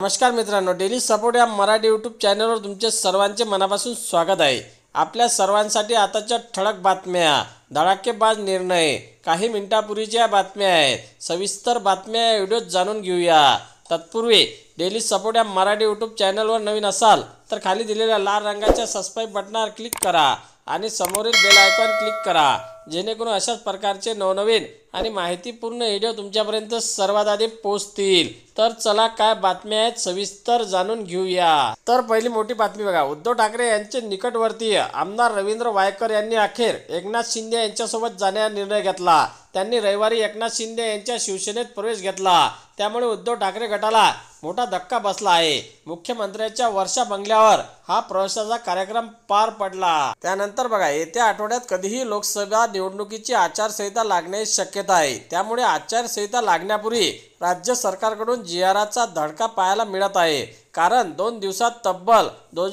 नमस्कार मित्रांनो, daily support या मराठी यूट्यूब चॅनलवर तुमचे सर्वांचे मनापासून स्वागत आहे। आपल्या सर्वांसाठी आताच्या ठळक बातम्या, धडाकेबाज निर्णय, काही मिनिटांपूर्वीच्या बातम्या आहेत। सविस्तर बातम्या या व्हिडिओत जाणून घेऊया। तत्पूर्वी डेली सपोर्ट या मराठी यूट्यूब चॅनलवर नवीन असाल तर खाली दिलेल्या लाल रंगाच्या सबस्क्राइब बटनावर क्लिक करा आणि समोरील बेल आयकॉन क्लिक करा, जेणेकरून अशाच प्रकारचे नवनवीन आणि माहितीपूर्ण व्हिडिओ तुमच्यापर्यंत सर्वात आधी पोहोचतील। तर चला काय बातम्या आहेत सविस्तर जाणून घेऊया। तर पहिली मोठी बातमी बघा, उद्धव ठाकरे यांचे निकटवर्तीय आमदार रवींद्र वायकर यांनी अखेर एकनाथ शिंदे यांच्यासोबत जाण्याचा निर्णय घेतला। त्यांनी रविवारी एकनाथ शिंदे यांच्या शिवसेनेत प्रवेश घेतला, त्यामुळे उद्धव ठाकरे गटाला मोठा धक्का बसला आहे। मुख्यमंत्र्यांच्या वर्षा बंगल्यावर हा प्रवेशाचा कार्यक्रम पार पडला। त्यानंतर बघा, येत्या आठवड्यात कधीही लोकसभा निवडणुकीची आचारसंहिता लागण्याची शक्यता आहे, त्यामुळे आचारसंहिता लागण्यापूर्वी राज्य सरकारकडून जीआरचा धडका पाहायला मिळत आहे। कारण 2 दिवसात तब्बल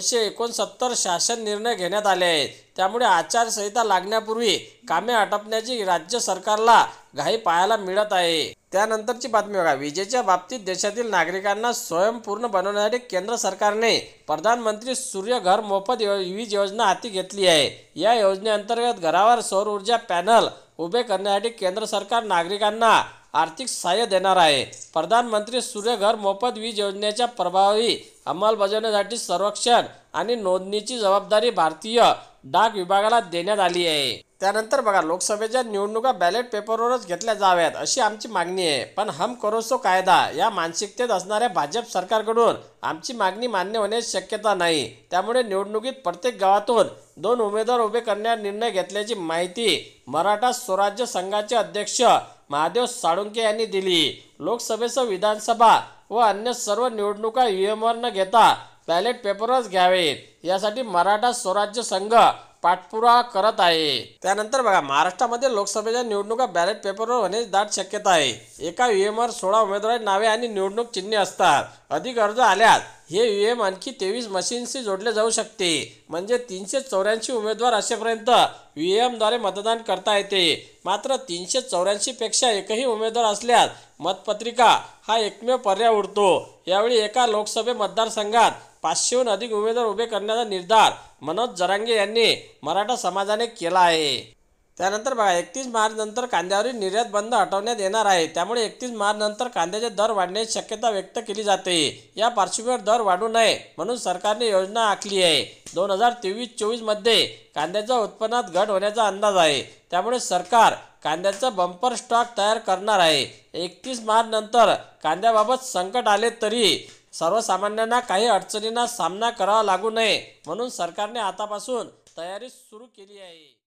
269 शासन निर्णय घेण्यात आले आहेत, त्यामुळे आचारसंहिता लागण्यापूर्वी कामे आटपण्याची राज्य सरकारला घाई पाहायला मिळत आहे। त्यानंतरची बातमी बघा, विजेच्या बाबतीत देशातील नागरिकांना स्वयंपूर्ण बनवण्यासाठी केंद्र सरकारने प्रधानमंत्री सूर्य घर मोफत वीज योजना हाती घेतली आहे। या योजनेअंतर्गत घरावर सौर ऊर्जा पॅनल उभे करण्यासाठी केंद्र सरकार नागरिकांना आर्थिक सहाय्य देणार आहे। प्रधानमंत्री सूर्य घर मोफत वीज योजनेच्या प्रभावी अंमलबजावणीसाठी सर्वेक्षण आणि नोंदणीची जबाबदारी भारतीय डाक विभागाला देण्यात आली आहे। त्यानंतर बघा, लोकसभेच्या निवडणुका बॅलेट पेपरवरच घेतल्या जाव्यात अशी आमची मागणी आहे, पण हम करो सो कायदा या मानसिकतेत असणाऱ्या भाजप सरकारकडून आमची मागणी मान्य होण्याची शक्यता नाही। त्यामुळे निवडणुकीत प्रत्येक गावातून 2 उमेदवार उभे करण्याचा निर्णय घेतल्याची माहिती मराठा स्वराज्य संघाचे अध्यक्ष महादेव साळुंखे यांनी दिली। लोकसभेसह विधानसभा व अन्य सर्व निवडणुका ईव्हीएमवर न घेता बॅलेट पेपरवरच घ्यावेत, यासाठी मराठा स्वराज्य संघ पाठपुरावा करत आहे। त्यानंतर बघा, महाराष्ट्रामध्ये लोकसभेच्या निवडणुका बॅलेट पेपरवर होण्याची दाट शक्यता आहे। एका ईव्हीएमवर 16 उमेदवारांची नावे आणि निवडणूक चिन्हे असतात। अधिक अर्ज आल्यास हे ईव्हीएम आणखी 23 मशीनशी जोडले जाऊ शकते, म्हणजे 384 उमेदवार असेपर्यंत ईव्हीएमद्वारे मतदान करता येते। मात्र 384 पेक्षा एकही उमेदवार असल्यास मतपत्रिका हा एकमेव पर्याय उरतो। यावेळी एका लोकसभा मतदारसंघात 500हून अधिक उमेदवार उभे करण्याचा निर्धार मनोज जरांगे यांनी मराठा समाजाने केला आहे। त्यानंतर बघा, 31 मार्च नंतर कांद्यावरील निर्यात बंद हटवण्यात येणार आहे, त्यामुळे 31 मार्च नंतर कांद्याचे दर वाढण्याची शक्यता व्यक्त केली जाते। या पार्श्वभूमीवर दर वाढू नये म्हणून सरकारने योजना आखली आहे। 2023-24 मध्ये कांद्याच्या उत्पन्नात घट होण्याचा अंदाज आहे, त्यामुळे सरकार कांद्याचा बंपर स्टॉक तयार करणार आहे। 31 मार्च नंतर कांद्याबाबत संकट आले तरी सर्वसामान्यांना काही अडचणींना सामना करावा लागू नये म्हणून सरकारने आतापासून तयारी सुरू केली आहे।